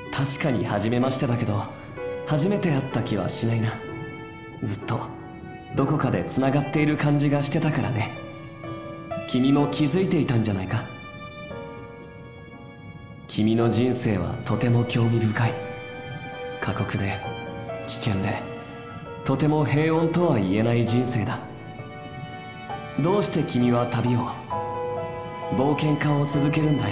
確かに初めましてだけど、初めて会った気はしないな。ずっとどこかでつながっている感じがしてたからね。君も気づいていたんじゃないか。君の人生はとても興味深い。過酷で危険でとても平穏とは言えない人生だ。どうして君は旅を、冒険家を続けるんだい？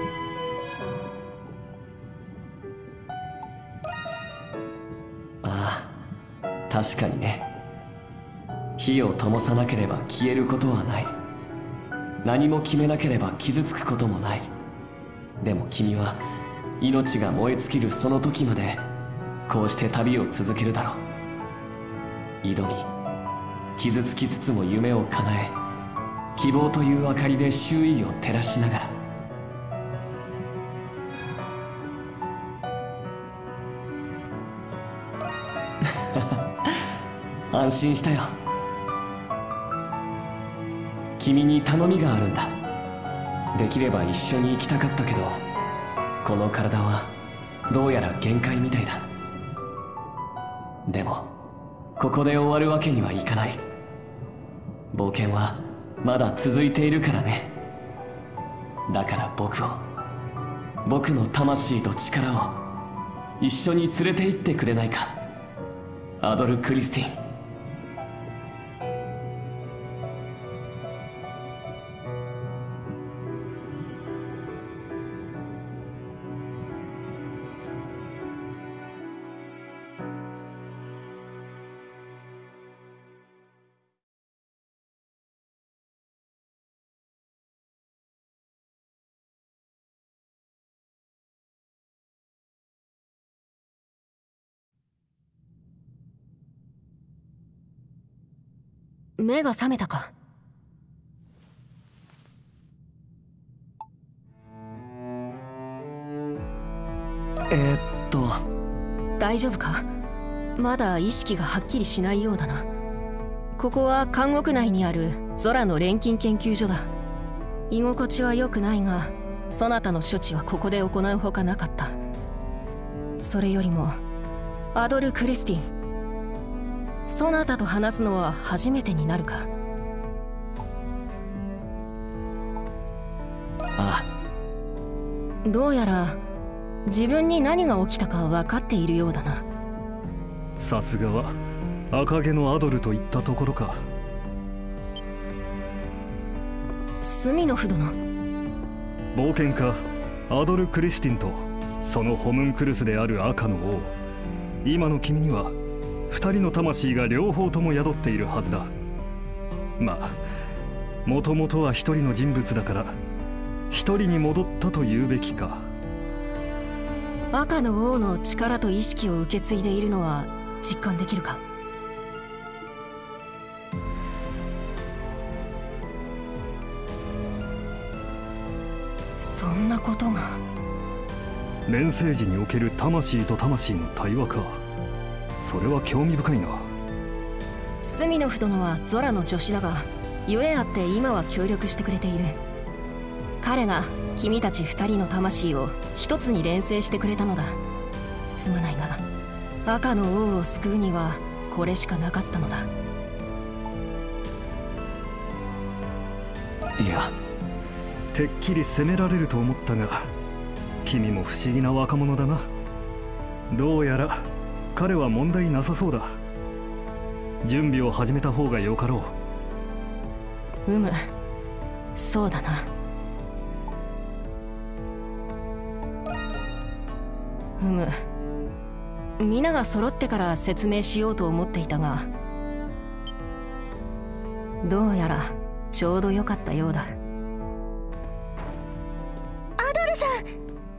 ああ、確かにね。火を灯さなければ消えることはない。何も決めなければ傷つくこともない。でも君は命が燃え尽きるその時までこうして旅を続けるだろう。挑み傷つきつつも夢を叶え、希望という明かりで周囲を照らしながら安心したよ。君に頼みがあるんだ。できれば一緒に行きたかったけど、この体はどうやら限界みたいだ。でもここで終わるわけにはいかない。冒険はまだ続いているからね。だから僕の魂と力を一緒に連れて行ってくれないか、アドル・クリスティン。 目が覚めたか？大丈夫か？まだ意識がはっきりしないようだな。ここは監獄内にあるゾラの錬金研究所だ。居心地は良くないが、そなたの処置はここで行うほかなかった。それよりもアドル・クリスティン、そなたと話すのは初めてになるか？ ああ。どうやら自分に何が起きたか分かっているようだな。 さすがは赤毛のアドルといったところか。 スミノフ殿。 冒険家アドル・クリスティンとそのホムンクルスである赤の王、今の君には二人の魂が両方とも宿っているはずだ。まあもともとは一人の人物だから一人に戻ったと言うべきか。 赤の王の力と意識を受け継いでいるのは実感できるか？そんなことが。 錬成時における魂と魂の対話か。それは興味深いな。 スミノフ殿はゾラの助手だが、ゆえあって今は協力してくれている。彼が君たち二人の魂を一つに錬成してくれたのだ。すまないが赤の王を救うにはこれしかなかったのだ。 いや、 てっきり責められると思ったが、君も不思議な若者だな。どうやら彼は問題なさそうだ。準備を始めた方がよかろう。 そうだな。皆が揃ってから説明しようと思っていたが、どうやらちょうどよかったようだ。アドルさん、アドル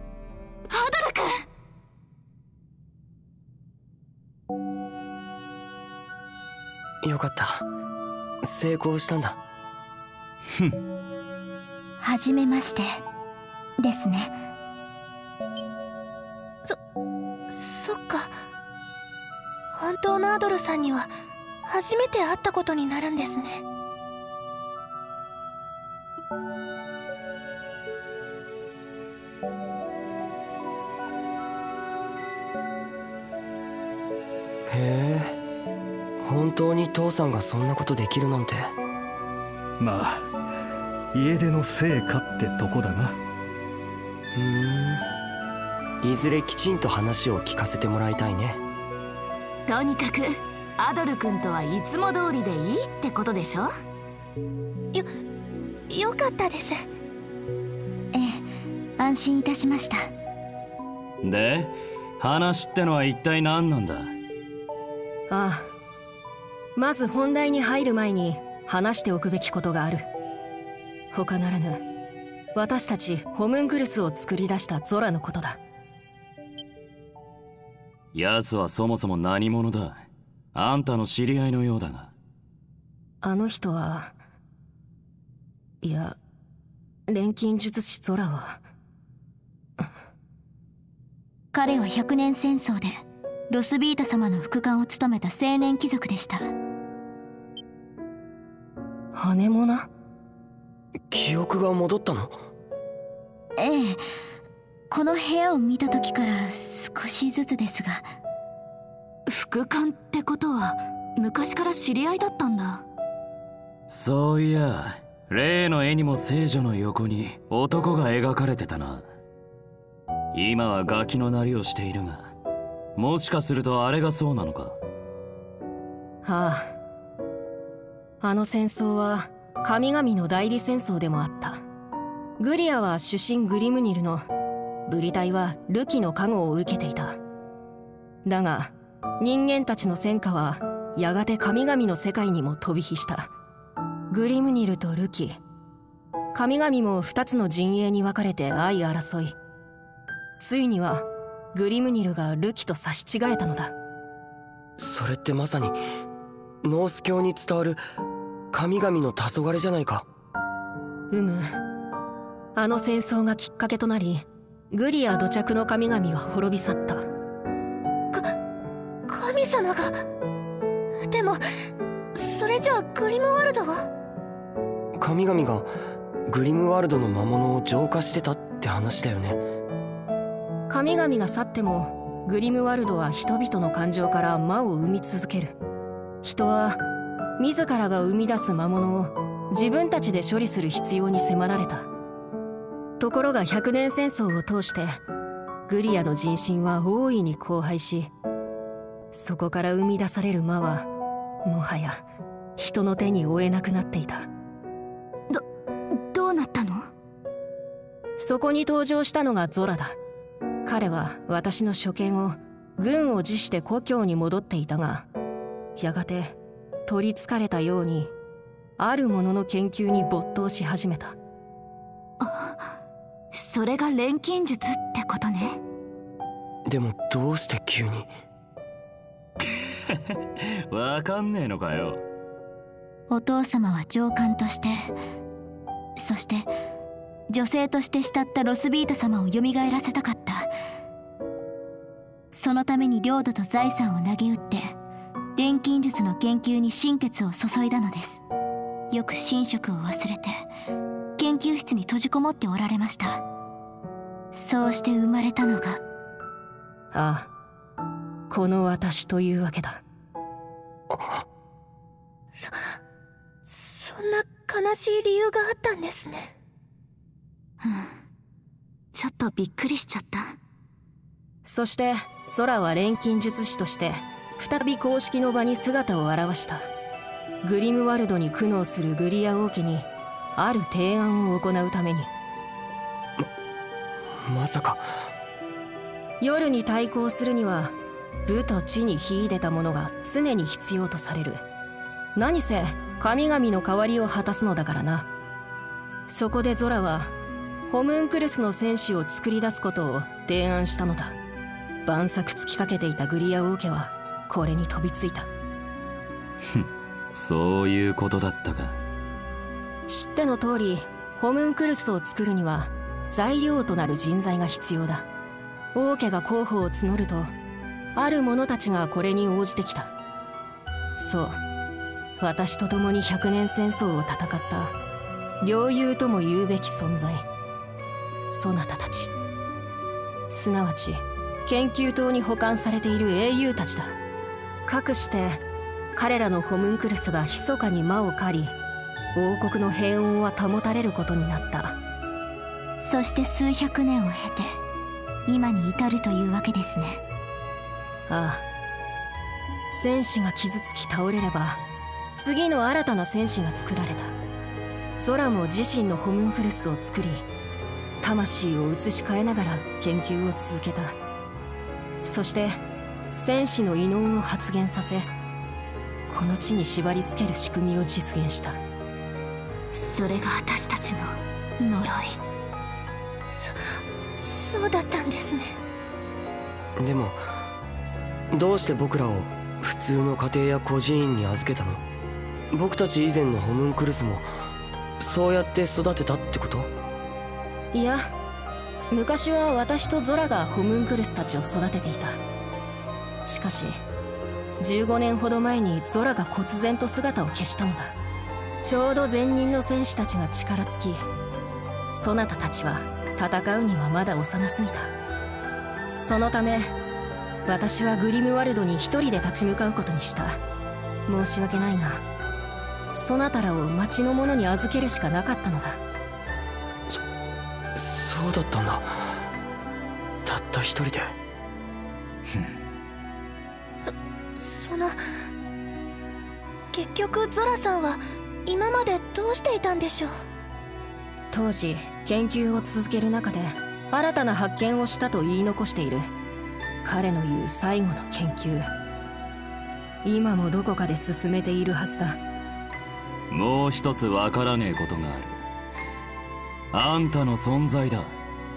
君。よかった、成功したんだ。 ふん。 はじめましてですね。そっか。本当のアドルさんには初めて会ったことになるんですね。 へえ、本当に父さんがそんなことできるなんて。 まあ家出の成果ってとこだな。 いずれきちんと話を聞かせてもらいたいね。 とにかくアドル君とはいつも通りでいいってことでしょ。 よかったです。 ええ、安心いたしました。 で、話ってのは一体何なんだ。 ああ、まず本題に入る前に話しておくべきことがある。他ならぬ私たちホムンクルスを作り出したゾラのことだ。 奴はそもそも何者だ。あんたの知り合いのようだが。 あの人は、いや、錬金術師ゾラは彼は100年戦争でロスビータ様の副官を務めた青年貴族でした。 羽モナ？ 記憶が戻ったの？ ええ、この部屋を見た時から少しずつですが。副官ってことは昔から知り合いだったんだ。 そういや、例の絵にも聖女の横に男が描かれてたな。今はガキのなりをしているが、もしかするとあれがそうなのか。 ああ、あの戦争は神々の代理戦争でもあった。グリアは主神グリムニルの、ブリ隊はルキの加護を受けていた。だが人間たちの戦火はやがて神々の世界にも飛び火した。グリムニルとルキ、神々も2つの陣営に分かれて相争い、ついにはグリムニルがルキと差し違えたのだ。 それってまさにノース教に伝わる神々の黄昏じゃないか。 あの戦争がきっかけとなり、グリア土着の神々は滅び去った。 神様が。でもそれじゃあグリムワルドは？ 神々がグリムワルドの魔物を浄化してたって話だよね。 神々が去ってもグリムワルドは人々の感情から魔を生み続ける。人は自らが生み出す魔物を自分たちで処理する必要に迫られた。ところが100年戦争を通してグリアの人心は大いに荒廃し、そこから生み出される魔はもはや人の手に負えなくなっていた。 どうなったの？ そこに登場したのがゾラだ。彼は私の所見を軍を辞して故郷に戻っていたが、やがて取りつかれたようにあるものの研究に没頭し始めた。 それが錬金術ってことね。 でもどうして急に？ わかんねえのかよ。 お父様は上官として、そして女性として慕ったロスビータ様を蘇らせたかった。そのために領土と財産を投げ打って錬金術の研究に心血を注いだのです。よく寝食を忘れて研究室に閉じこもっておられました。そうして生まれたのが、 ああ、この私というわけだ。 そんな悲しい理由があったんですね。 ちょっとびっくりしちゃった。 そしてゾラは錬金術師として再び公式の場に姿を現した。グリムワルドに苦悩するグリア王家にある提案を行うために。 まさか。 夜に対抗するには武と地に秀でたものが常に必要とされる。何せ神々の代わりを果たすのだからな。そこでゾラはホムンクルスの戦士を作り出すことを提案したのだ。万策尽きかけていたグリア王家はこれに飛びついた。 そういうことだったか。 知っての通り、ホムンクルスを作るには材料となる人材が必要だ。王家が候補を募ると、ある者たちがこれに応じてきた。そう、私と共に100年戦争を戦った領友とも言うべき存在、そなたたち、すなわち研究棟に保管されている英雄たちだ。 かくして彼らのホムンクルスが密かに魔を狩り、王国の平穏は保たれることになった。 そして数百年を経て今に至るというわけですね。 ああ、戦士が傷つき倒れれば次の新たな戦士が作られた。ゾラも自身のホムンクルスを作り、魂を移し替えながら研究を続けた。そして戦士の異能を発現させ、この地に縛り付ける仕組みを実現した。 それが私たちの呪い。 そうだったんですね。 でもどうして僕らを普通の家庭や孤児院に預けたの？僕たち以前のホムンクルスもそうやって育てたってこと？ いや、昔は私とゾラがホムンクルスたちを育てていた。しかし15年ほど前にゾラが忽然と姿を消したのだ。ちょうど前任の戦士たちが力尽き、そなたたちは戦うにはまだ幼すぎた。そのため私はグリムワルドに一人で立ち向かうことにした。申し訳ないが、そなたらを町の者に預けるしかなかったのだ。 そうだったんだ。たった一人で。 結局ゾラさんは今までどうしていたんでしょう？ 当時研究を続ける中で新たな発見をしたと言い残している。彼の言う最後の研究、今もどこかで進めているはずだ。 もう一つわからねえことがある。あんたの存在だ。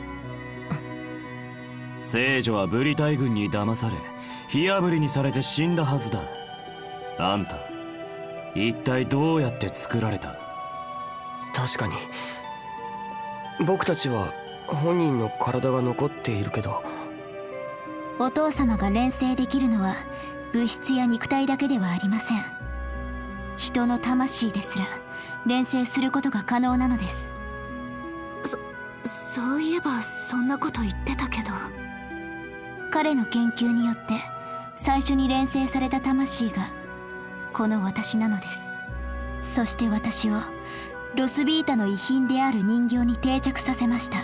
聖女はブリ大軍に騙され火あぶりにされて死んだはずだ。あんた一体どうやって作られた？ 確かに僕たちは本人の体が残っているけど、 お父様が錬成できるのは物質や肉体だけではありません。人の魂ですら錬成することが可能なのです。 そういえばそんなこと言ってたけど。 彼の研究によって最初に錬成された魂がこの私なのです。そして私をロスビータの遺品である人形に定着させました。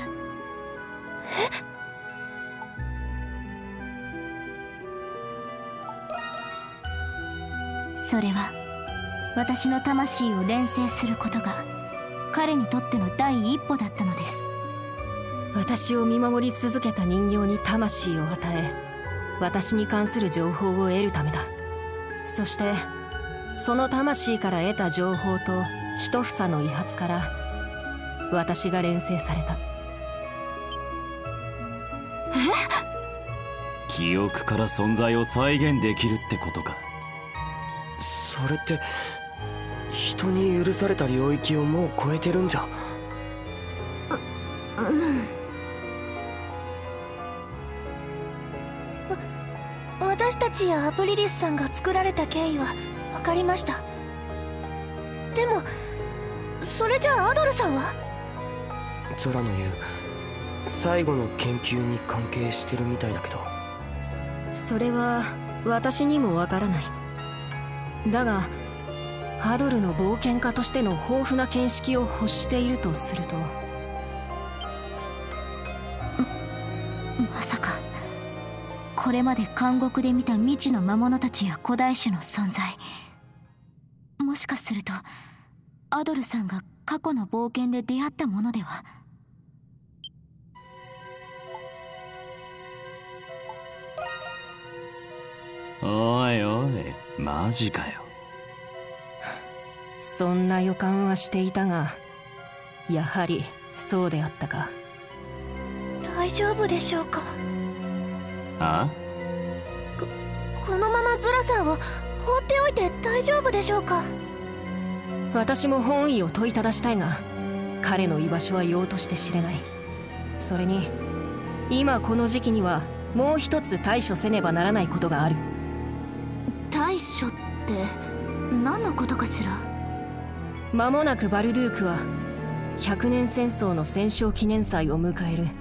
それは私の魂を錬成することが彼にとっての第一歩だったのです。 私を見守り続けた人形に魂を与え、私に関する情報を得るためだ。そしてその魂から得た情報と一房の遺髪から私が錬成された。 記憶から存在を再現できるってことか。 それって人に許された領域をもう超えてるんじゃ。 私たちやアプリリスさんが作られた経緯は分かりました。でもそれじゃあアドルさんは？ ゾラの言う最後の研究に関係してるみたいだけど。 それは私にもわからない。だがアドルの冒険家としての豊富な見識を欲しているとすると、 まさかこれまで監獄で見た未知の魔物たちや古代種の存在、もしかするとアドルさんが過去の冒険で出会ったものでは。 おいおい、マジかよ。 そんな予感はしていたが、やはりそうであったか。 大丈夫でしょうか？ あ？ このままズラさんを放っておいて大丈夫でしょうか？ 私も本意を問いただしたいが、彼の居場所はようとして知れない。それに今この時期にはもう一つ対処せねばならないことがある。 対処って何のことかしら？ 間もなくバルドゥークは100年戦争の戦勝記念祭を迎える。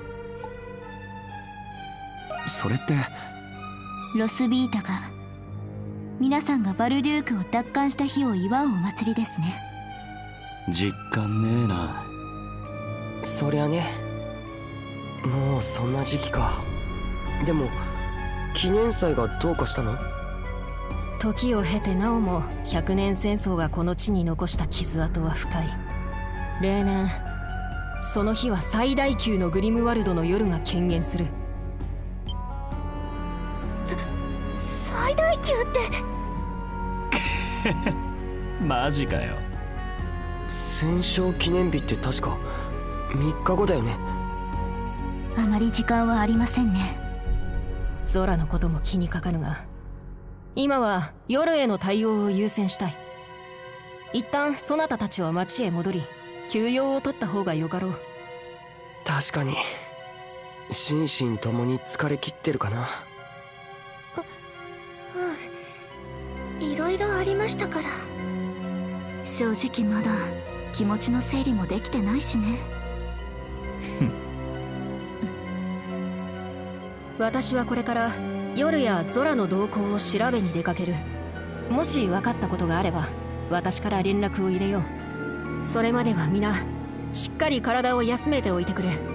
それってロスビータが皆さんがバルデュークを奪還した日を祝うお祭りですね。 実感ねえな。 そりゃね、もうそんな時期か。でも記念祭がどうかしたの？ 時を経てなおも100年戦争がこの地に残した傷跡は深い。例年その日は最大級のグリムワルドの夜が顕現する。 最大級ってマジかよ。 戦勝記念日って確か3日後だよね。 あまり時間はありませんね。 ゾラのことも気にかかるが、今は夜への対応を優先したい。一旦そなたたちは町へ戻り休養を取った方がよかろう。 確かに心身ともに疲れ切ってるかな。 いろいろありましたから。 正直まだ気持ちの整理もできてないしね。 私はこれから夜やゾラの動向を調べに出かける。もし分かったことがあれば私から連絡を入れよう。それまでは皆しっかり体を休めておいてくれ。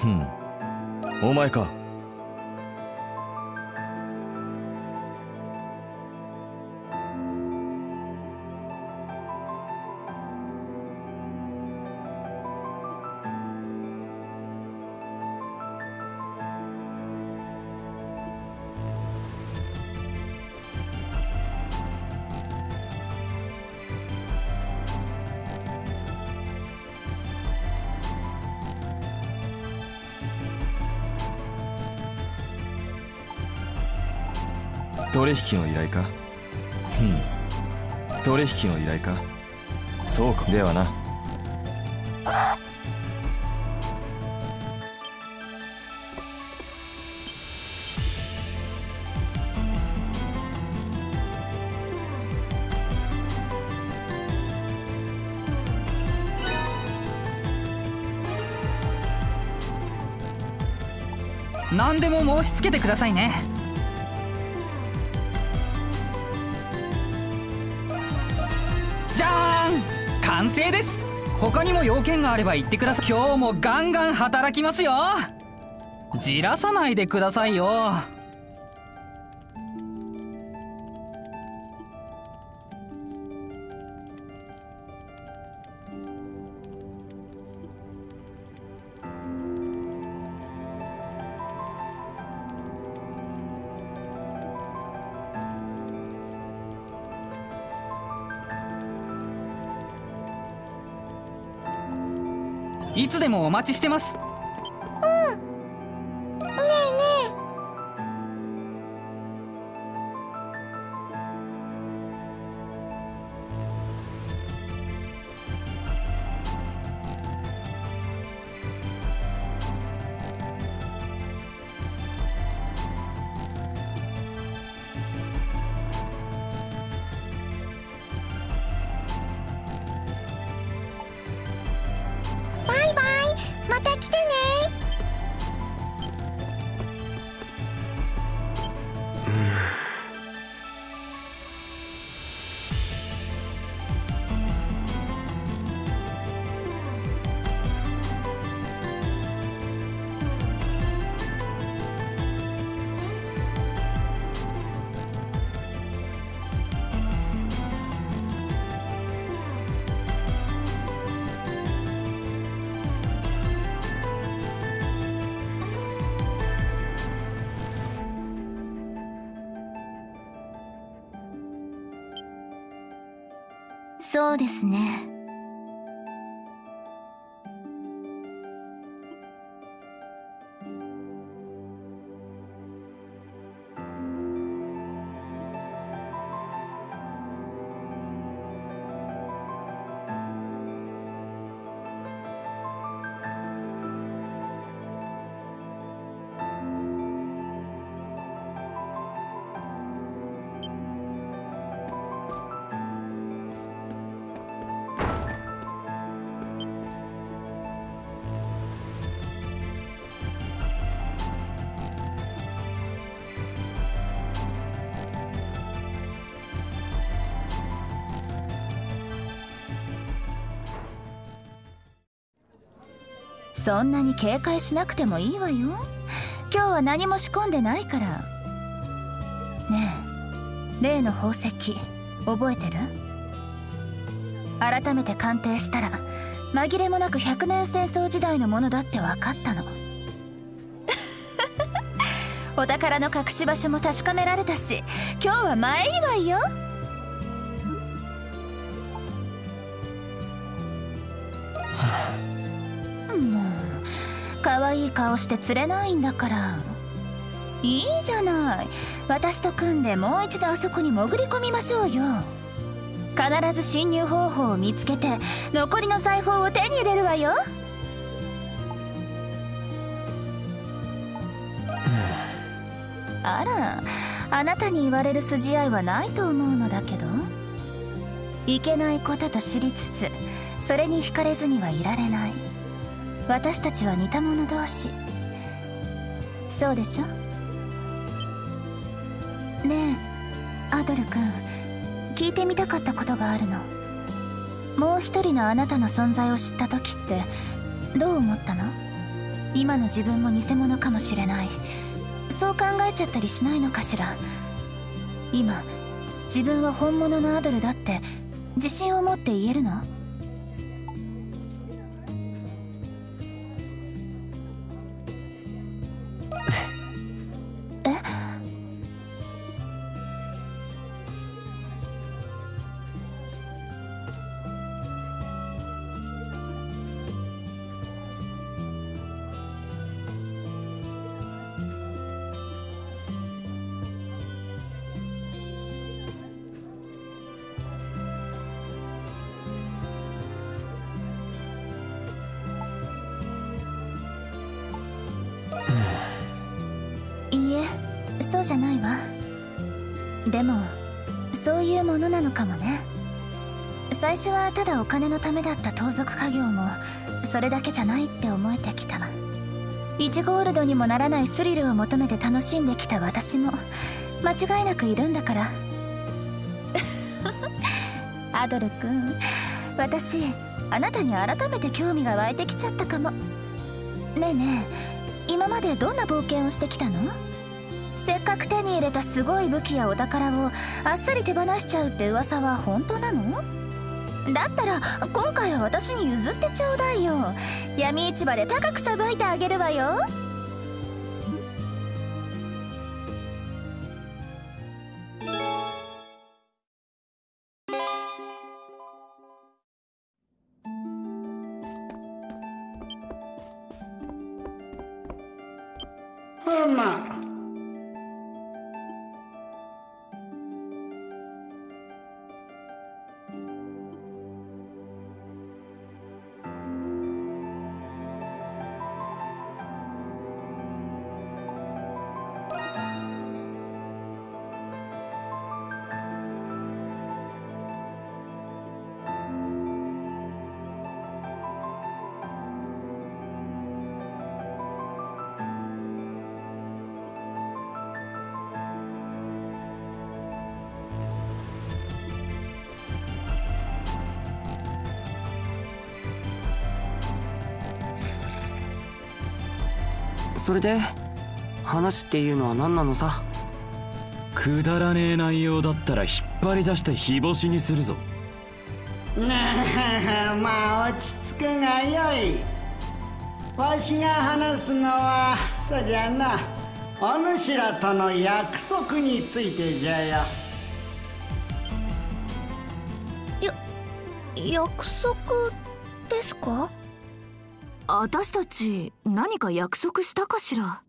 お前か。取引の依頼か。取引の依頼か。そうか。ではな。 何でも申し付けてくださいね。じゃーん、完成です。他にも要件があれば言ってください。今日もガンガン働きますよ。じらさないでくださいよ。いつでもお待ちしてます。 ねえねえ、バイバイ、また来てね。 そうですね。そんなに警戒しなくてもいいわよ。今日は何も仕込んでないから。ねえ、例の宝石覚えてる？改めて鑑定したら紛れもなく100年戦争時代のものだって分かったの。お宝の隠し場所も確かめられたし、今日は前祝いよ。もう可愛い顔して釣れないんだから。いいじゃない、私と組んでもう一度あそこに潜り込みましょうよ。必ず侵入方法を見つけて残りの財宝を手に入れるわよ。あら、あなたに言われる筋合いはないと思うのだけど。いけないことと知りつつそれに惹かれずにはいられない。私たちは似た者同士。そうでしょ？ねえ、アドル君、聞いてみたかったことがあるの。もう一人のあなたの存在を知った時ってどう思ったの？ 今の自分も偽物かもしれない、そう考えちゃったりしないのかしら。今自分は本物のアドルだって自信を持って言えるの？いいえ、そうじゃないわ。でもそういうものなのかもね。最初はただお金のためだった盗賊家業もそれだけじゃないって思えてきた。1ゴールドにもならないスリルを求めて楽しんできた私も間違いなくいるんだからアドル君、私あなたに改めて興味が湧いてきちゃったかも。ねえねえ、今までどんな冒険をしてきたの？せっかく手に入れたすごい武器やお宝をあっさり手放しちゃうって噂は本当なの？だったら今回は私に譲ってちょうだいよ。闇市場で高くさばいてあげるわよ。 それで話っていうのは何なのさ？ くだらねえ内容だったら引っ張り出して日干しにするぞ。 まあ落ち着くがよい。わしが話すのはそうじゃな、お主らとの約束についてじゃよ。 約束ですか？私たち何か約束したかしら？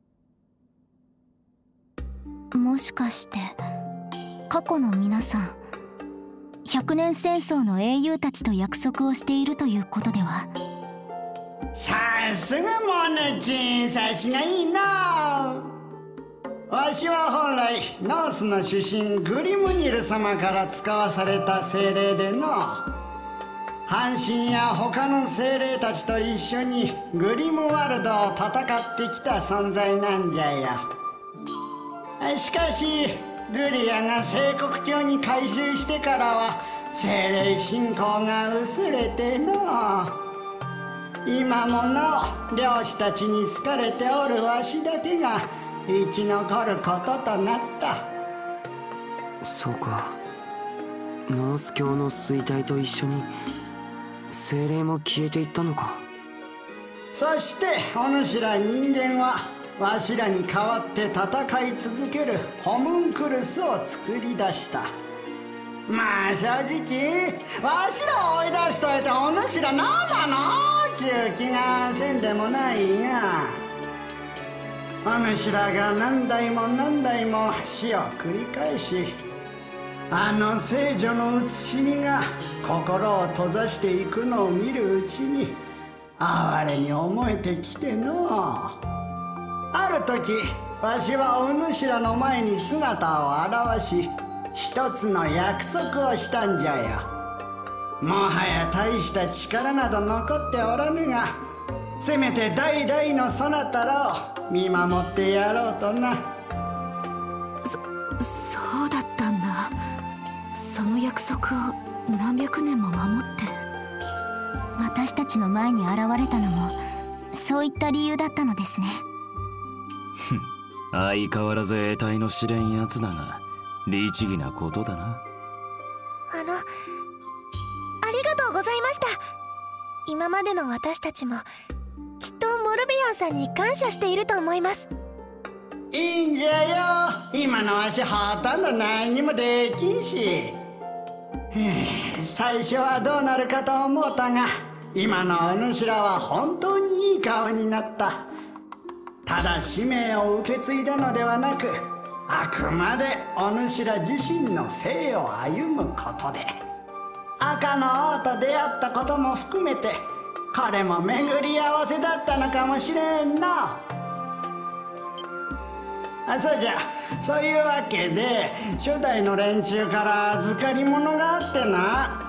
もしかして過去の皆さん、100年戦争の英雄たちと約束をしているということでは？ さすがモネチン、察しがいいな。わしは本来ノースの主神グリムニル様から使わされた精霊での、阪神や他の精霊たちと一緒にグリムワルドを戦ってきた存在なんじゃよ。しかしルリアが聖国教に改宗してからは精霊信仰が薄れての、今もなお漁師たちに好かれておるわしだけが生き残ることとなった。 そうか、ノース教の衰退と一緒に精霊も消えていったのか。 そしてお主ら人間はわしらに代わって戦い続けるホムンクルスを作り出した。まあ正直わしらを追い出しといてお主ら何なのちゅう気がせんでもないが、お主らが何代も何代も死を繰り返し、あの聖女の写しみが心を閉ざしていくのを見るうちに哀れに思えてきての。ある時わしはお主らの前に姿を現し、一つの約束をしたんじゃよ。もはや大した力など残っておらぬが、せめて代々のそなたらを見守ってやろうとな。 そうだったんだ。その約束を何百年も守って。私たちの前に現れたのもそういった理由だったのですね。 相変わらず得体の知れんやつだが、律儀なことだな。 ありがとうございました。今までの私たちもきっとモルビアンさんに感謝していると思います。 いいんじゃよ。今のわしほとんど何にもできんし。最初はどうなるかと思ったが、今のお主らは本当にいい顔になった。ただ使命を受け継いだのではなく、あくまでお主ら自身の生を歩むことで、赤の王と出会ったことも含めて、これも巡り合わせだったのかもしれんな。そうじゃ、そういうわけで初代の連中から預かり物があってな。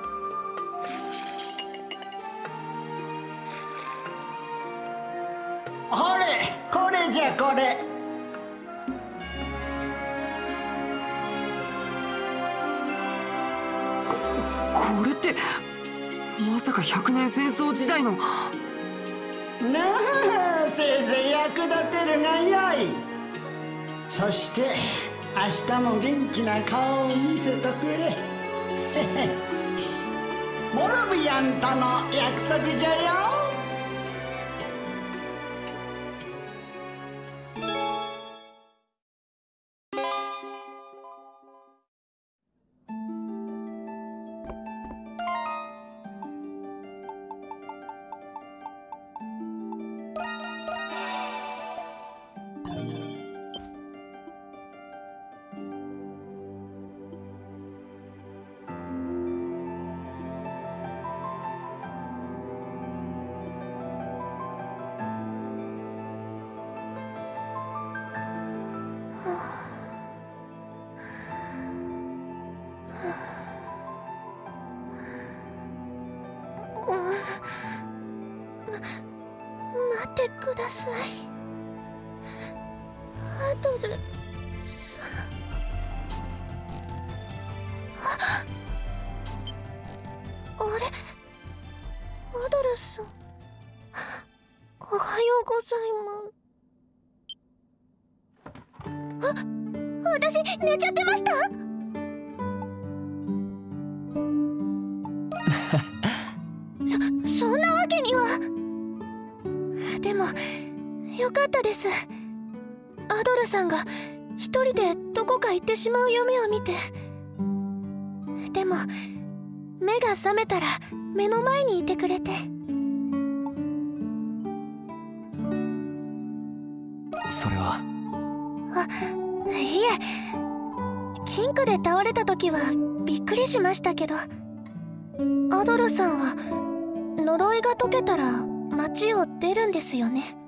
ほれ、これじゃこれ。 これってまさか100年戦争時代の。 なあ、せいぜい役立てるがよい。そして明日も元気な顔を見せとくれ。モルビアンとの約束じゃよ。 待ってください、アドルさん。あれ、アドルさん、おはようございます。私寝ちゃってました。そんなわけには。でもよかったです。アドルさんが一人でどこか行ってしまう夢を見て。でも目が覚めたら目の前にいてくれて。 それは。 いえ、金庫で倒れた時はびっくりしましたけど、アドルさんは呪いが解けたら街を出るんですよね。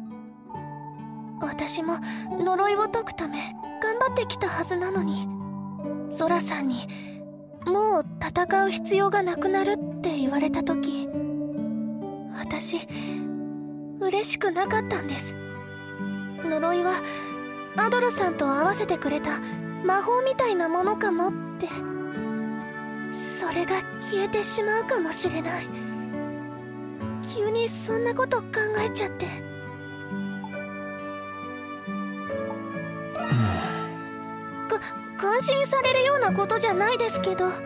私も呪いを解くため頑張ってきたはずなのに、ゾラさんにもう戦う必要がなくなるって言われた時、私嬉しくなかったんです。呪いはアドルさんと合わせてくれた魔法みたいなものかもって。それが消えてしまうかもしれない。急にそんなこと考えちゃって。感心されるようなことじゃないですけど、魔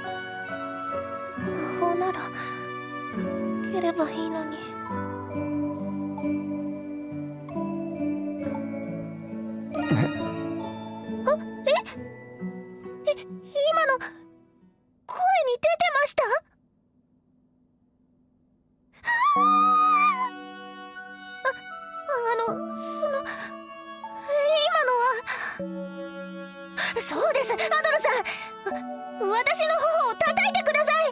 法なら消えればいいのに。今の声に出てました？今のは。そうです、アドルさん。私の頬を叩いてください。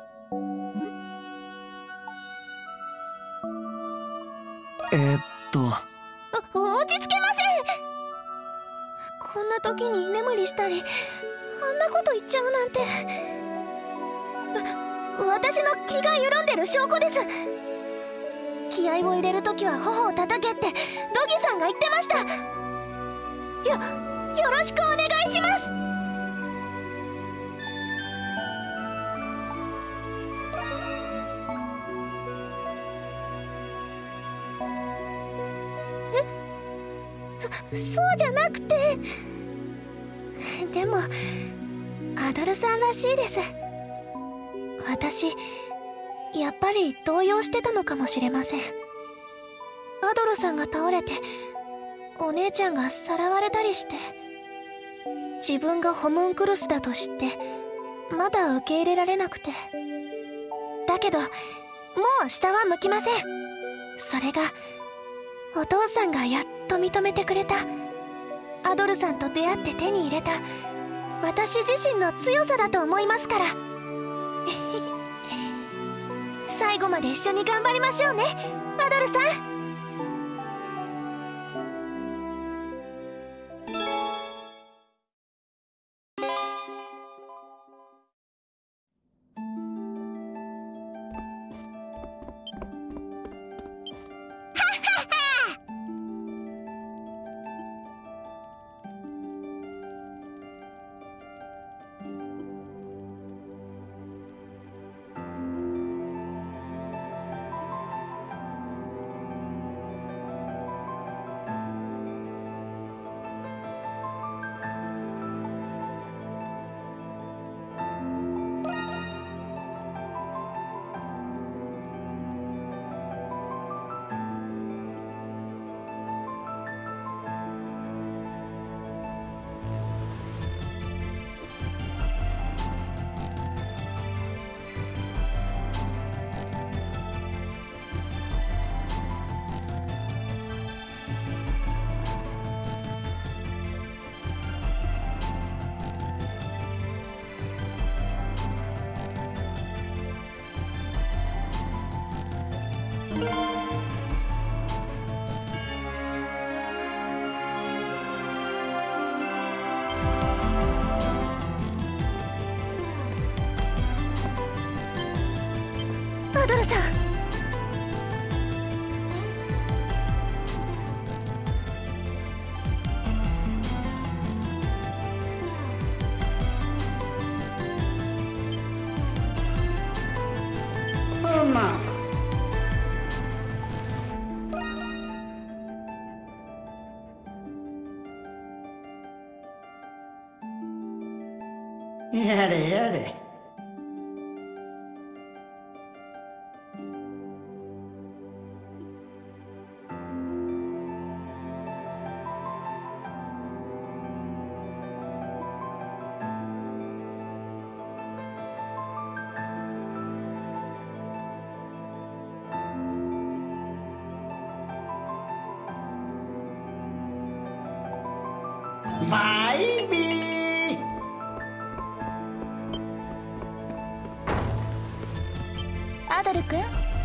落ち着けません。こんな時に居眠りしたり、あんなこと言っちゃうなんて。私の気が緩んでる証拠です。気合を入れる時は頬を叩けってドギさんが言ってました。よろしくお願いします。 そうじゃなくて。でもアドルさんらしいです。私やっぱり動揺してたのかもしれません。アドルさんが倒れてお姉ちゃんがさらわれたりして、自分がホムンクルスだと知ってまだ受け入れられなくて。だけどもう下は向きません。それがお父さんがやっと認めてくれた、アドルさんと出会って手に入れた私自身の強さだと思いますから最後まで一緒に頑張りましょうね、アドルさん。アドルさん、 やれやれ。バイビー。 アドルくん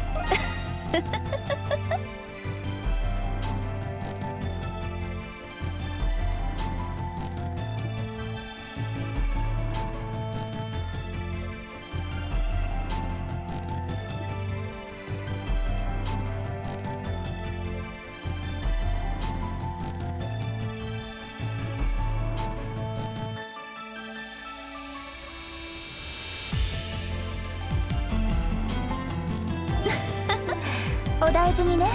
お大事にね。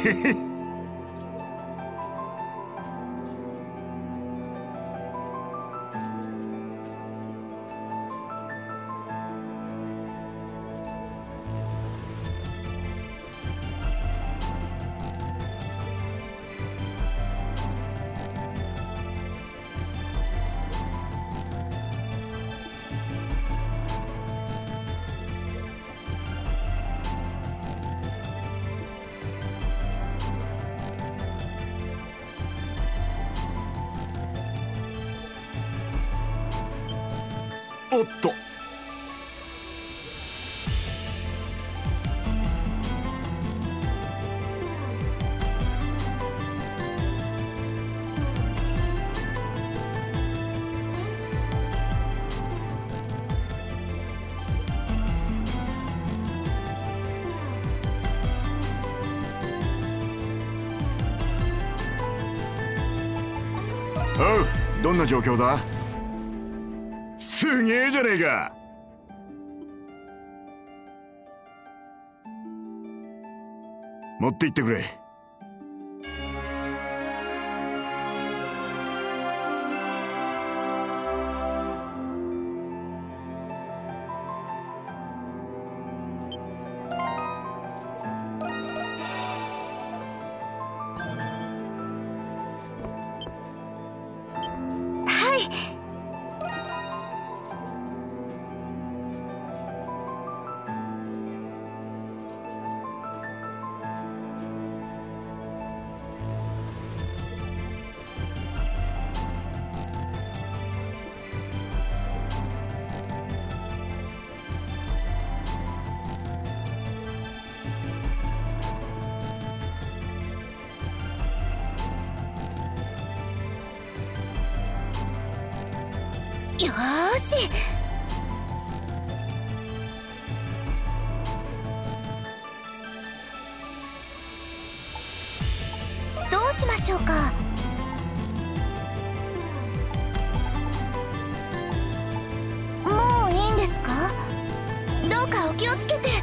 おっと。おう、どんな状況だ？すげえじゃねえか。持って行ってくれ。 よーし。どうしましょうか。もういいんですか？どうかお気をつけて。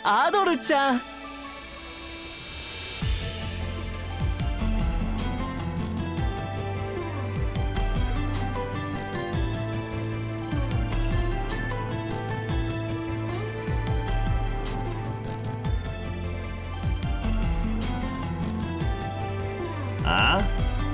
アドルちゃん。 あ？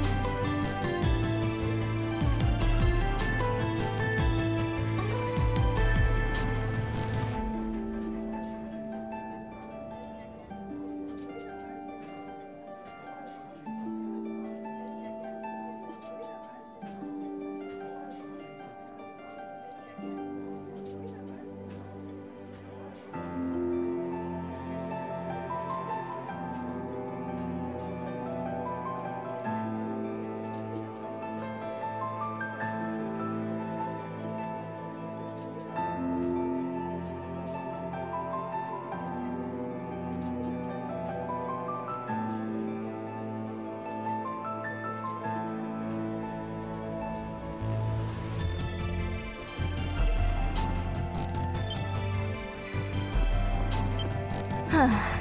はあ。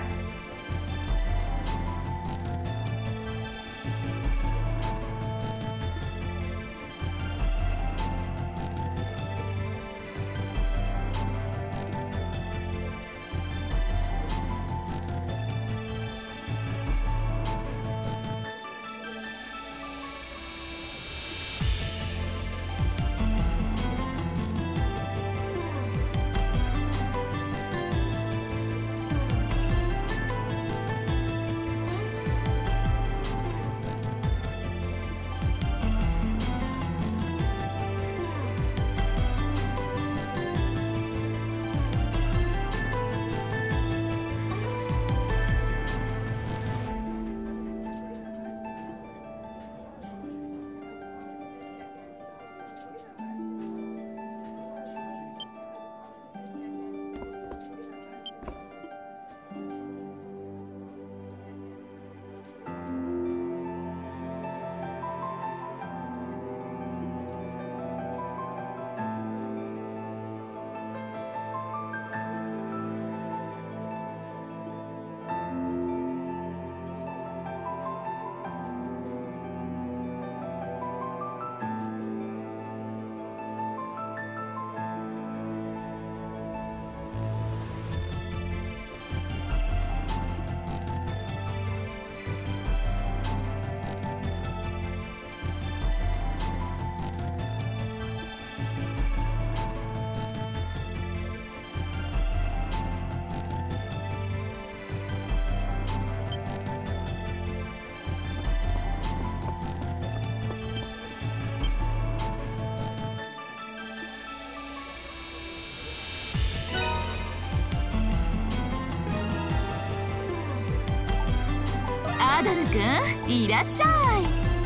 アドルくん、いらっしゃ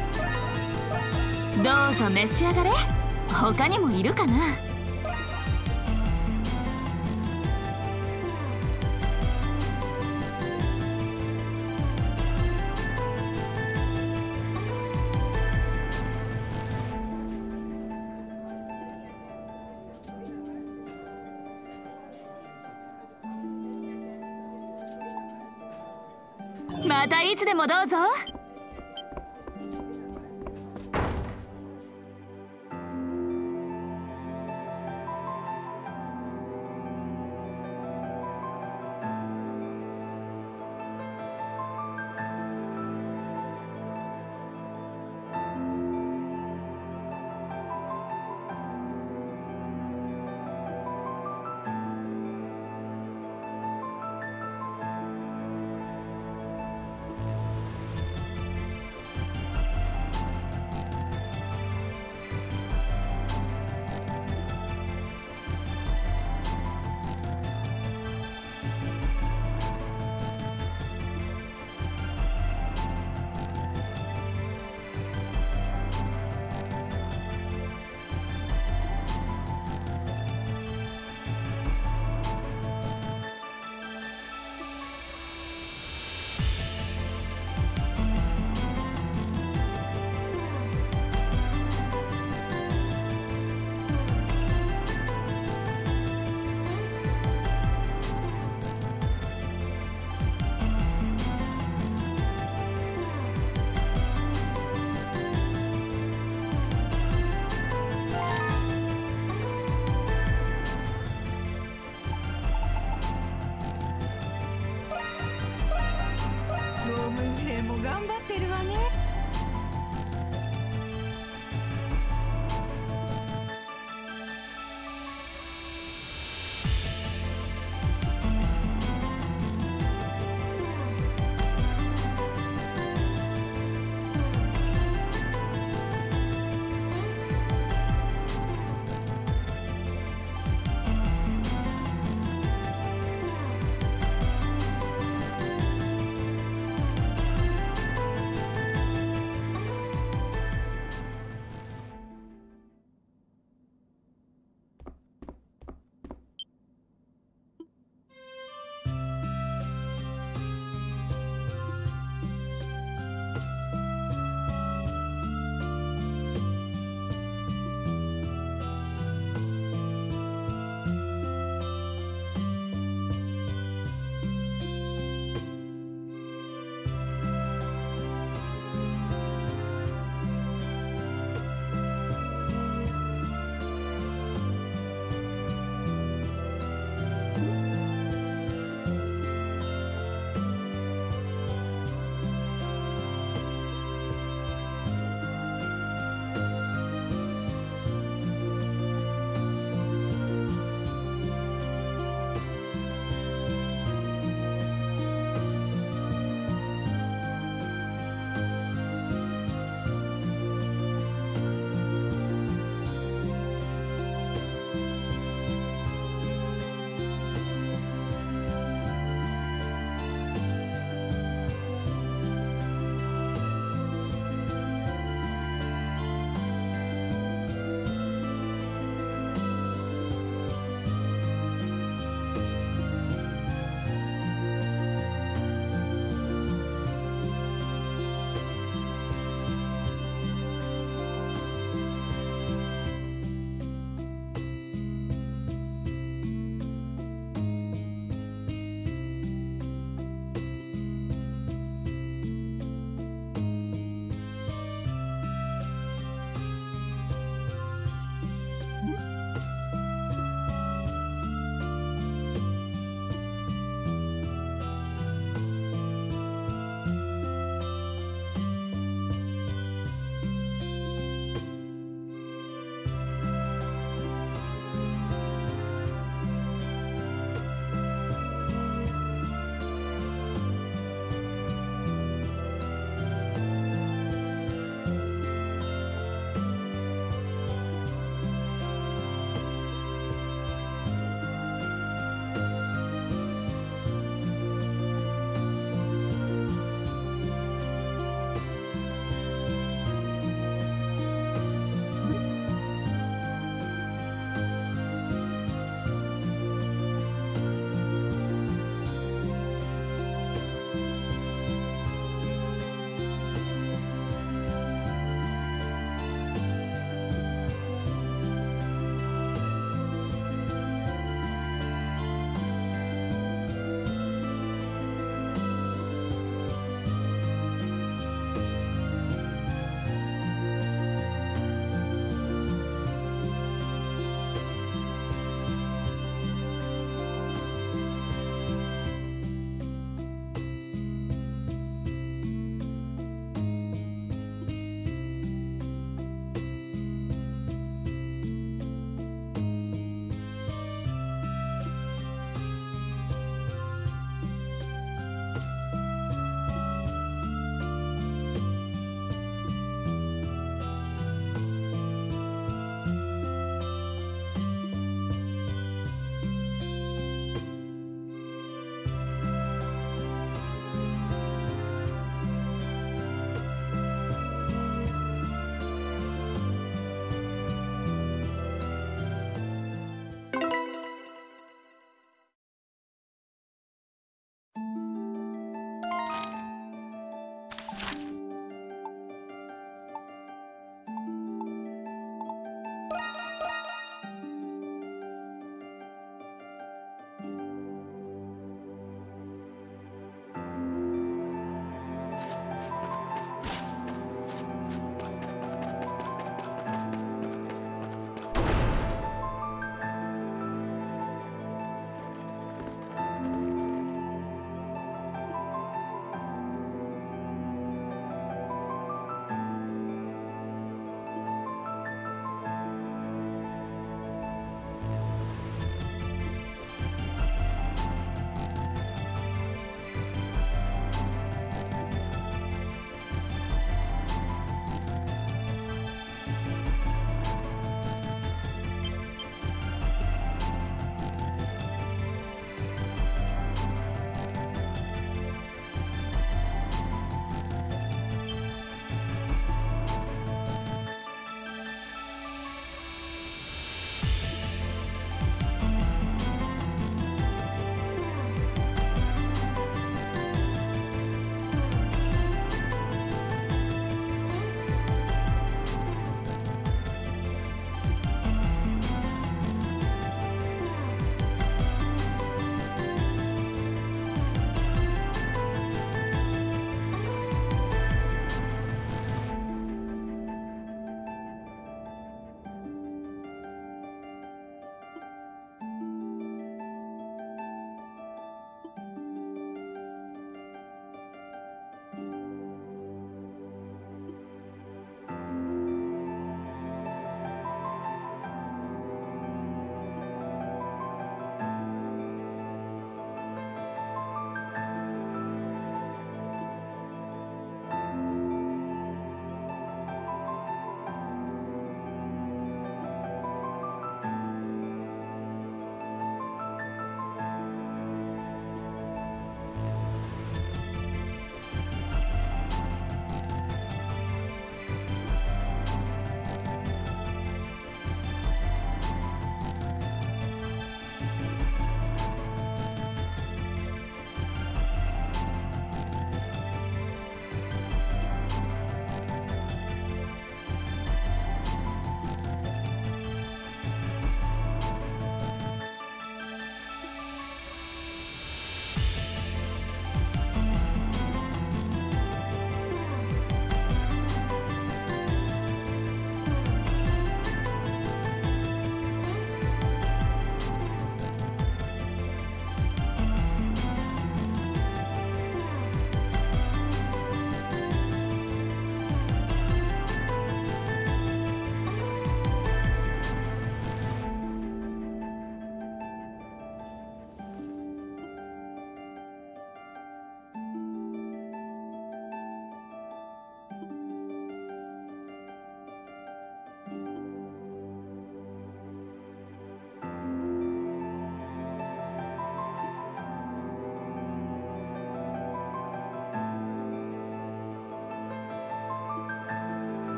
い。どうぞ召し上がれ。他にもいるかな。またいつでもどうぞ。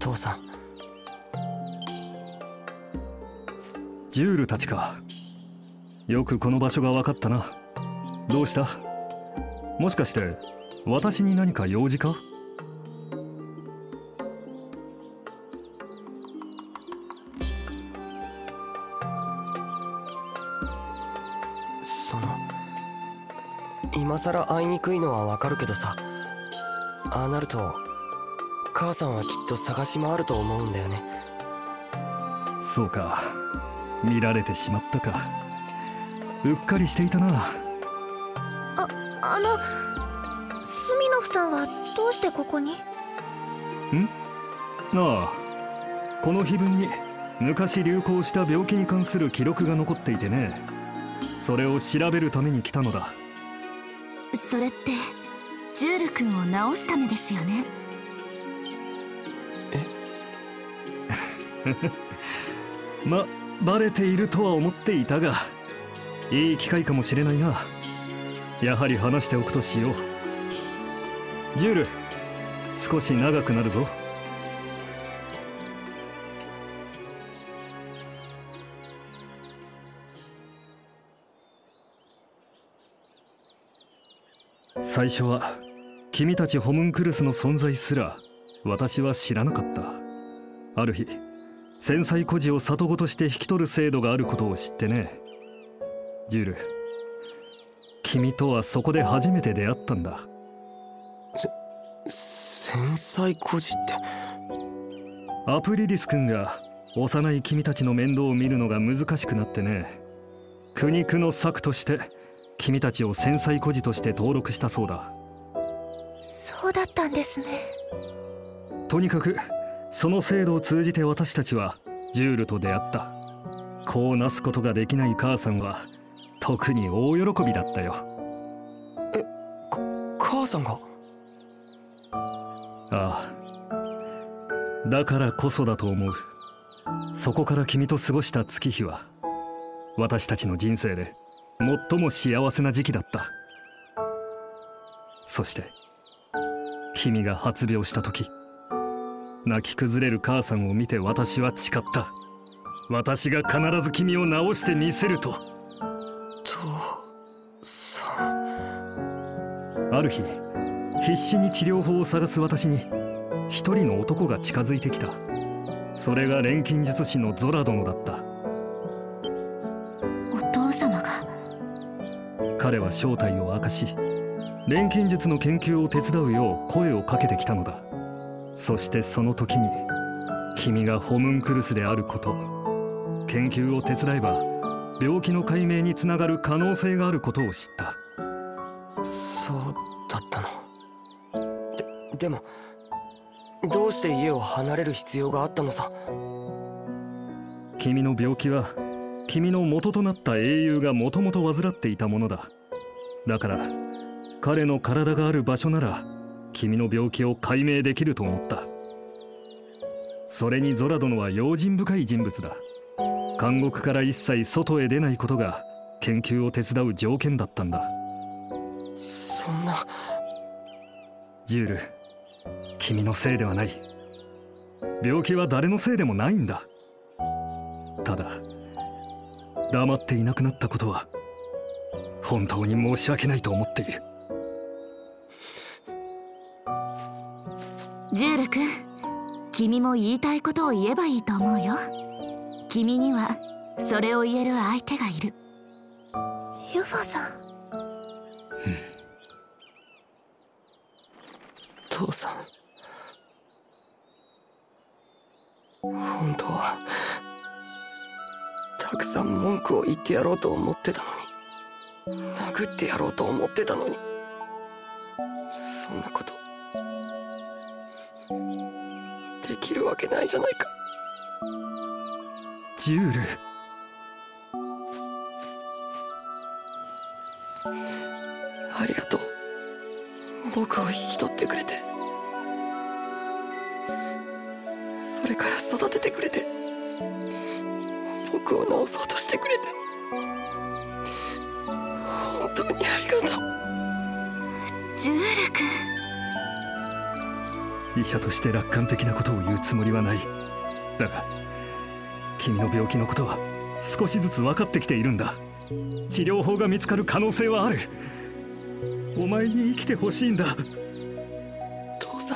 父さん。 ジュールたちか。よくこの場所が分かったな。どうした？もしかして私に何か用事か？ 今さら会いにくいのはわかるけどさ、ああなると母さんはきっと探し回ると思うんだよね。 そうか、見られてしまったか。うっかりしていたな。 スミノフさんはどうしてここに？ ああ、この碑文に昔流行した病気に関する記録が残っていてね。それを調べるために来たのだ。 それってジュール君を治すためですよね。 バレているとは思っていたが、いい機会かもしれないな。やはり話しておくとしよう。ジュール、少し長くなるぞ。最初は君たちホムンクルスの存在すら私は知らなかった。ある日、繊細孤児を里子として引き取る制度があることを知ってね。ジュール、君とはそこで初めて出会ったんだ。 繊細孤児って？ アプリリス君が幼い君たちの面倒を見るのが難しくなってね。苦肉の策として君たちを繊細孤児として登録したそうだ。 そうだったんですね。 とにかくその制度を通じて私たちはジュールと出会った。子をなすことができない母さんは特に大喜びだったよ。 母さんが？ ああ、だからこそだと思う。そこから君と過ごした月日は私たちの人生で最も幸せな時期だった。そして君が発病した時、泣き崩れる母さんを見て私は誓った。私が必ず君を治してみせると。 父さん。 ある日、必死に治療法を探す私に一人の男が近づいてきた。それが錬金術師のゾラ殿だった。 お父様が？ 彼は正体を明かし、錬金術の研究を手伝うよう声をかけてきたのだ。そしてその時に君がホムンクルスであること、研究を手伝えば病気の解明につながる可能性があることを知った。 そうだったの。でもどうして家を離れる必要があったのさ。 君の病気は君の元となった英雄がもともと患っていたものだ。だから彼の体がある場所なら君の病気を解明できると思った。それにゾラ殿は用心深い人物だ。監獄から一切外へ出ないことが研究を手伝う条件だったんだ。 そんな。 ジュール、君のせいではない。病気は誰のせいでもないんだ。ただ黙っていなくなったことは本当に申し訳ないと思っている。 ジュール君、君も言いたいことを言えばいいと思うよ。君にはそれを言える相手がいる。 ユファさん。 父さん、本当はたくさん文句を言ってやろうと思ってたのに、殴ってやろうと思ってたのに、そんなことできるわけないじゃないか。 ジュール、 ありがとう。僕を引き取ってくれて、それから育ててくれて、僕を治そうとしてくれて、本当にありがとう。 ジュール君。 医者として楽観的なことを言うつもりはない。だが君の病気のことは少しずつ分かってきているんだ。治療法が見つかる可能性はある。お前に生きてほしいんだ。 父さん。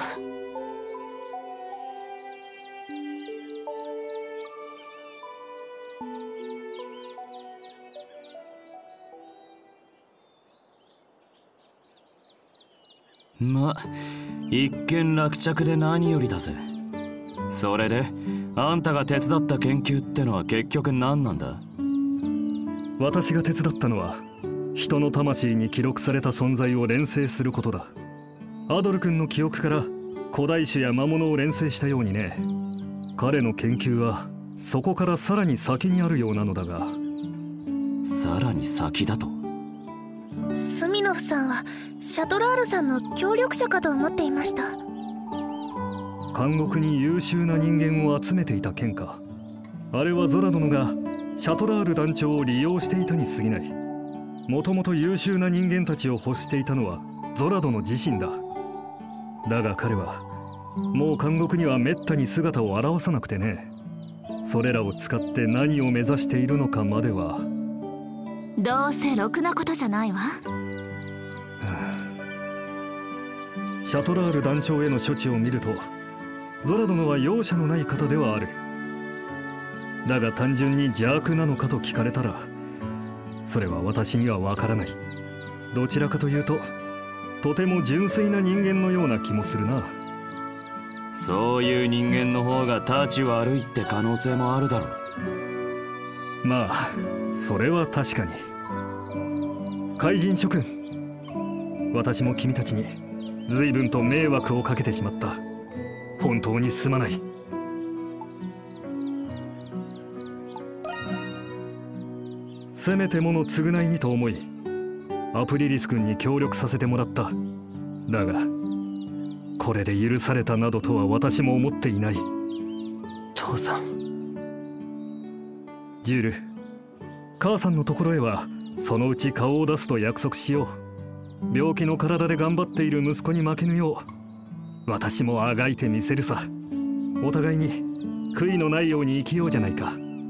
ま、一見落着で何よりだぜ。それであんたが手伝った研究ってのは結局何なんだ？ 私が手伝ったのは人の魂に記録された存在を連成することだ。アドル君の記憶から古代種や魔物を連成したようにね。彼の研究はそこからさらに先にあるようなのだが。 さらに先だと？ スミノフさんはシャトラールさんの協力者かと思っていました。 監獄に優秀な人間を集めていた件か。あれはゾラ殿がシャトラール団長を利用していたに過ぎない。もともと優秀な人間たちを欲していたのはゾラ殿自身だ。だが彼はもう監獄にはめったに姿を現さなくてね。それらを使って何を目指しているのかまでは。 どうせろくなことじゃないわ。 シャトラール団長への処置を見るとゾラ殿は容赦のない方ではある。だが単純に邪悪なのかと聞かれたらそれは私にはわからない。どちらかというととても純粋な人間のような気もするな。 そういう人間の方がタチ悪いって可能性もあるだろう。 まあそれは確かに。怪人諸君、私も君たちに随分と迷惑をかけてしまった。本当にすまない。せめてもの償いにと思いアプリリス君に協力させてもらった。だがこれで許されたなどとは私も思っていない。 父さん。 ジュール、母さんのところへはそのうち顔を出すと約束しよう。病気の体で頑張っている息子に負けぬよう私もあがいてみせるさ。お互いに悔いのないように生きようじゃないか。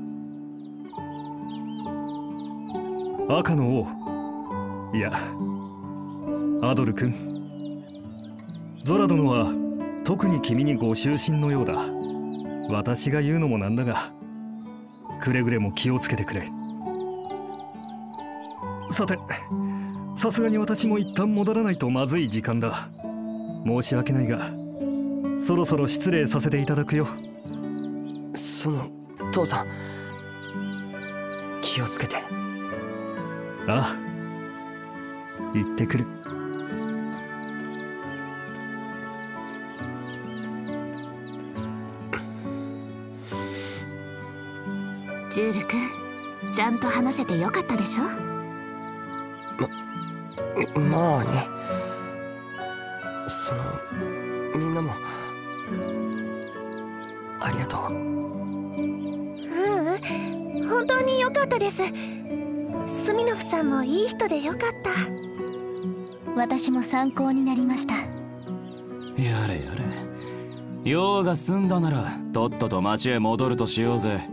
赤の王、いやアドル君、ゾラ殿は特に君にご執心のようだ。私が言うのもなんだがくれぐれも気をつけてくれ。さて、さすがに私も一旦戻らないとまずい時間だ。申し訳ないがそろそろ失礼させていただくよ。 父さん、気をつけて。 ああ、行ってくる。 ジュール君、ちゃんと話せてよかったでしょ。 まあね。みんなもありがとう。 本当によかったです。スミノフさんもいい人でよかった。 私も参考になりました。 やれやれ、用が済んだならとっとと町へ戻るとしようぜ。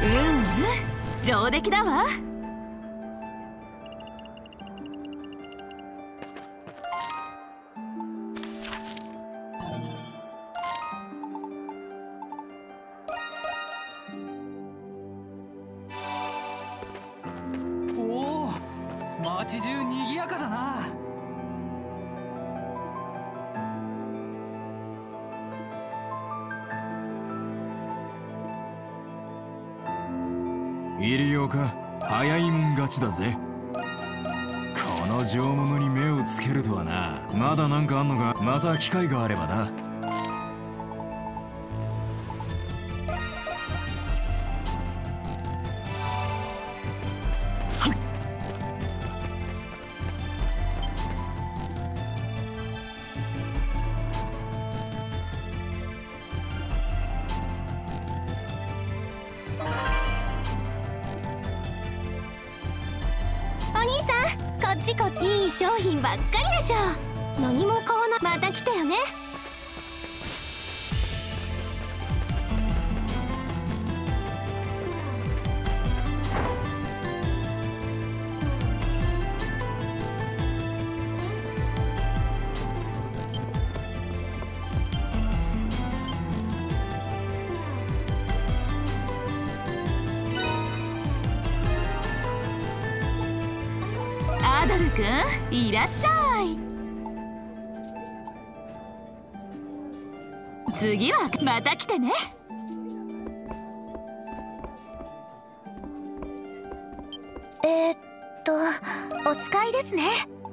上出来だわ。 おお、街中にぎやかだな。 入りようか。早いもん勝ちだぜ。この上物に目をつけるとはな。まだなんかあんのか。また機会があればな。 いい商品ばっかりでしょ。何も買わな。また来たよね。アドルくん、いらっしゃい。次はまた来てね。お使いですね。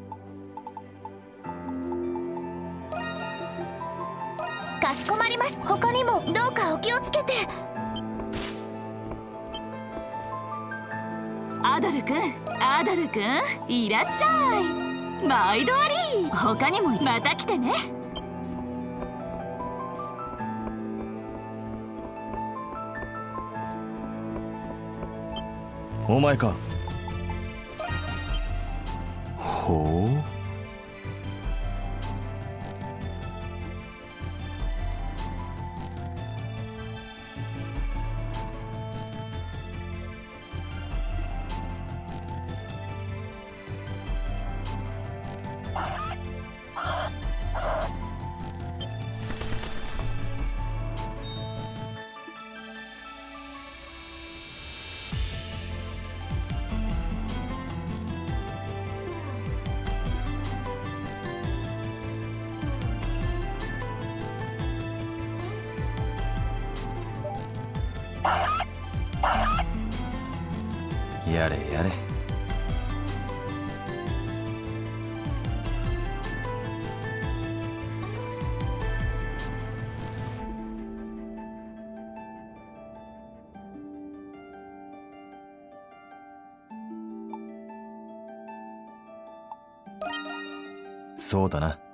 かしこまりました。他にもどうかお気をつけて。アドルくん、いらっしゃい。毎度あり。他にもまた来てね。 お前か。ほう。やれやれ。そうだな。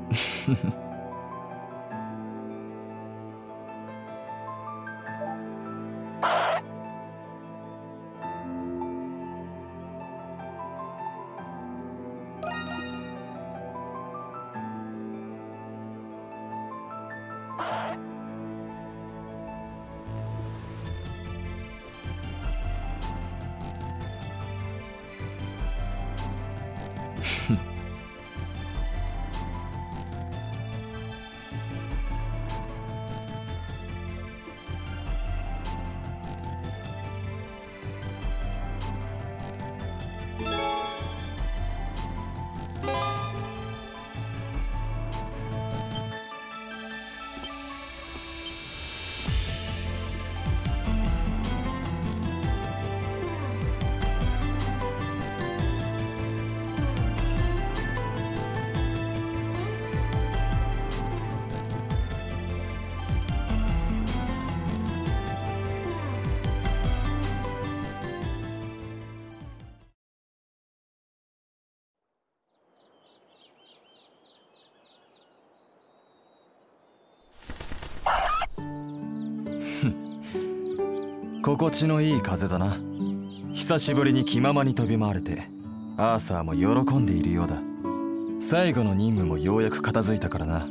心地のいい風だな。久しぶりに気ままに飛び回れてアーサーも喜んでいるようだ。最後の任務もようやく片付いたからな。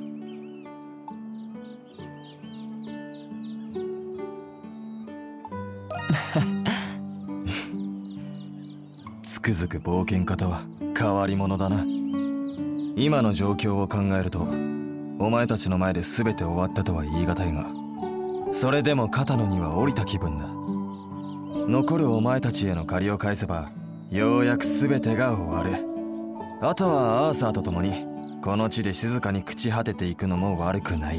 つくづく冒険家とは変わり者だな。今の状況を考えるとお前たちの前で全て終わったとは言い難いが、それでも肩の荷は下りた気分だ。残るお前たちへの借りを返せばようやく全てが終わる。あとはアーサーと共にこの地で静かに朽ち果てていくのも悪くない。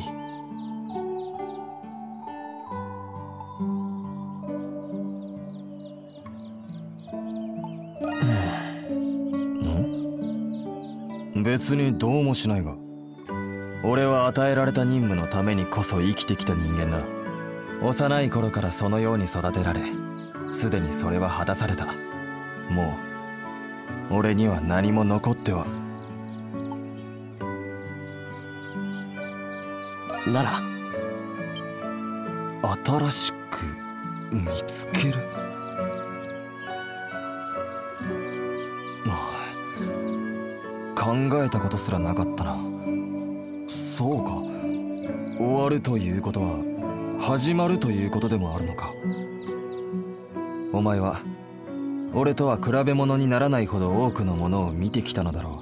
別にどうもしないが、俺は与えられた任務のためにこそ生きてきた人間だ。幼い頃からそのように育てられ、すでにそれは果たされた。もう俺には何も残っては。 なら新しく見つける。考えたことすらなかったな。そうか、終わるということは始まるということでもあるのか。お前は俺とは比べ物にならないほど多くのものを見てきたのだろう。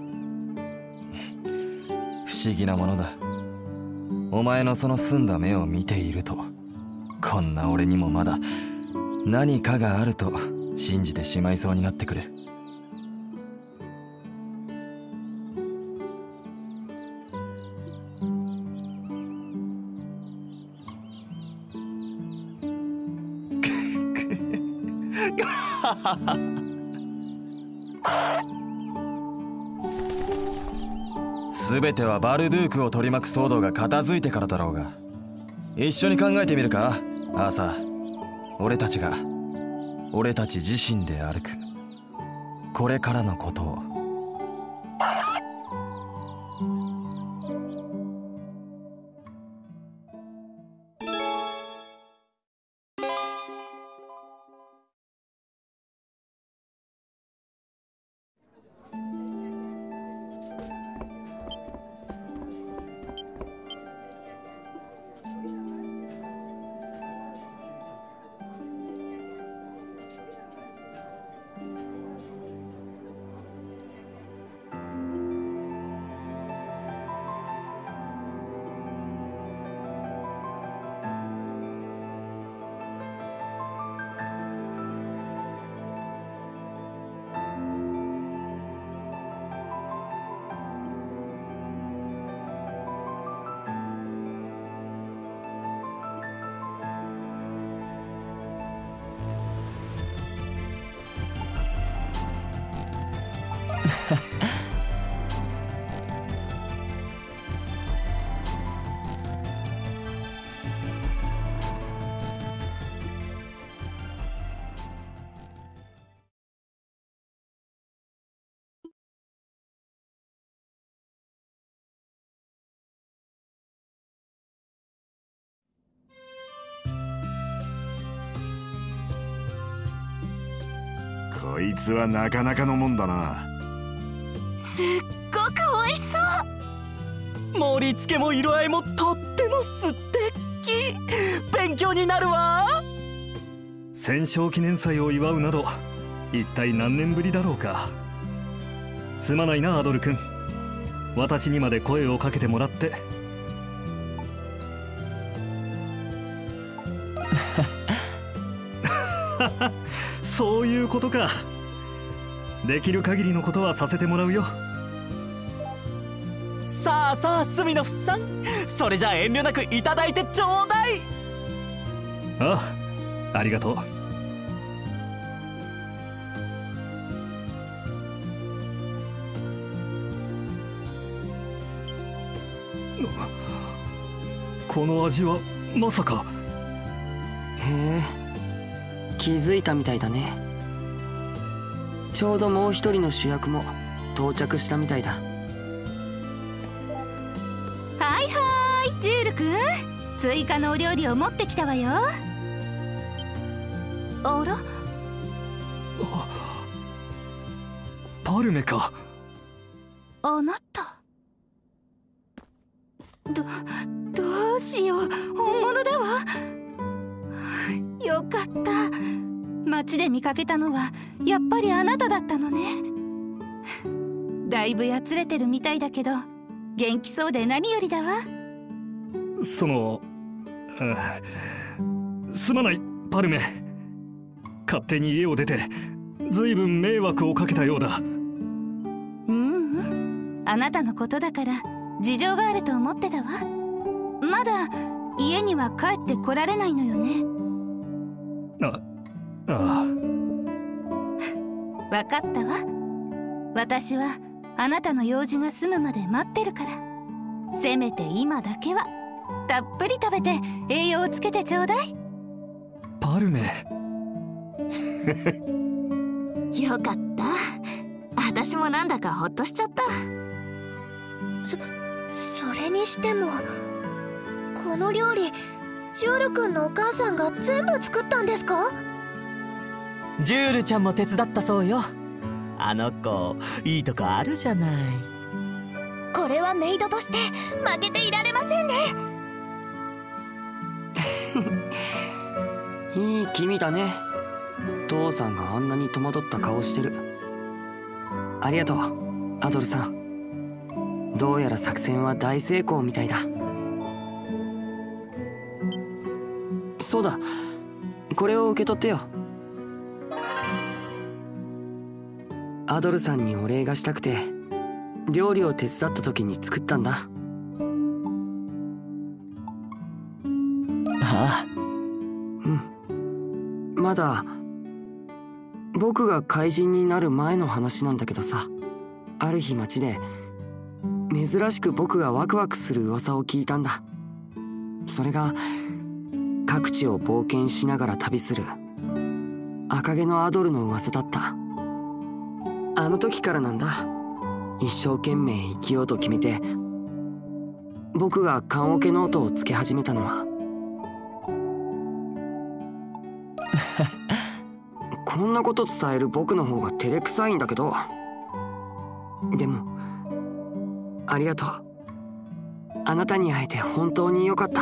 不思議なものだ。お前のその澄んだ目を見ていると、こんな俺にもまだ何かがあると信じてしまいそうになってくる。全てはバルドゥークを取り巻く騒動が片付いてからだろうが、一緒に考えてみるかアーサー。俺たちが俺たち自身で歩くこれからのことを。 こいつはなかなかのもんだな。 すっごく美味しそう。 盛り付けも色合いもとっても素敵。勉強になるわ。 戦勝記念祭を祝うなど一体何年ぶりだろうか。すまないなアドル君、私にまで声をかけてもらって。そういうことか。できる限りのことはさせてもらうよ。 さあさあスミノフさん、それじゃ遠慮なくいただいてちょうだい。 ああ、ありがとう。この味はまさか。 へえ、気づいたみたいだね。ちょうどもう一人の主役も到着したみたいだ。 はいはい、ジュール君、追加のお料理を持ってきたわよ。あら、 パルメか。 あなた。どうしよう、本物だわ。よかった。街で見かけたのはやっぱりあなただったのね。だいぶやつれてるみたいだけど元気そうで何よりだわ。 すまないパルメ、勝手に家を出てずいぶん迷惑をかけたようだ。 あなたのことだから事情があると思ってたわ。まだ家には帰ってこられないのよね。わかったわ。私はあなたの用事が済むまで待ってるから、せめて今だけはたっぷり食べて栄養をつけてちょうだい。 パルメ。 よかった。私もなんだかほっとしちゃった。 それにしてもこの料理、ジュール君のお母さんが全部作ったんですか？ ジュールちゃんも手伝ったそうよ。あの子いいとこあるじゃない。 これはメイドとして負けていられませんね。 いい気味だね。父さんがあんなに戸惑った顔してる。ありがとうアドルさん。どうやら作戦は大成功みたいだ。そうだ、これを受け取ってよ。アドルさんにお礼がしたくて料理を手伝った時に作ったんだ。 ああ、 まだ僕が怪人になる前の話なんだけどさ、ある日街で珍しく僕がワクワクする噂を聞いたんだ。それが各地を冒険しながら旅する赤毛のアドルの噂だった。あの時からなんだ、一生懸命生きようと決めて僕が棺桶ノートをつけ始めたのは。こんなこと伝える僕の方が照れくさいんだけど、でもありがとう。あなたに会えて本当によかった。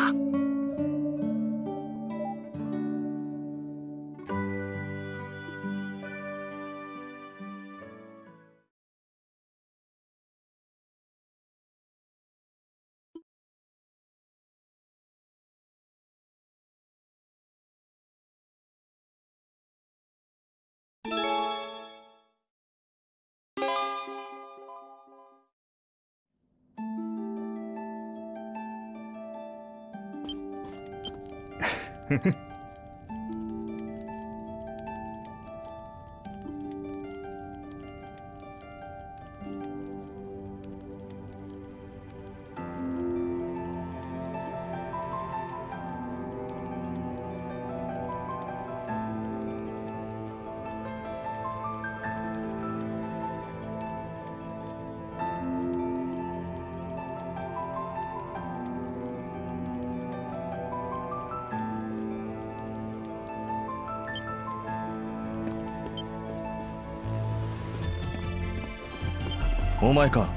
お前か。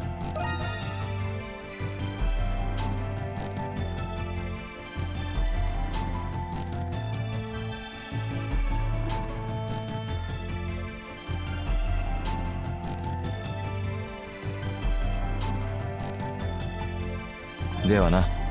ではな。